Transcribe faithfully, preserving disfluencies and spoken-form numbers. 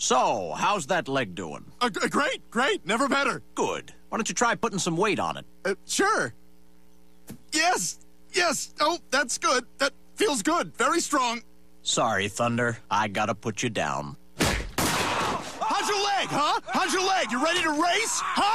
So, how's that leg doing? Uh, g- great, great, never better. Good. Why don't you try putting some weight on it? Uh, sure. Yes, yes. Oh, that's good. That feels good. Very strong. Sorry, Thunder. I gotta put you down. How's your leg, huh? How's your leg? You ready to race? Huh?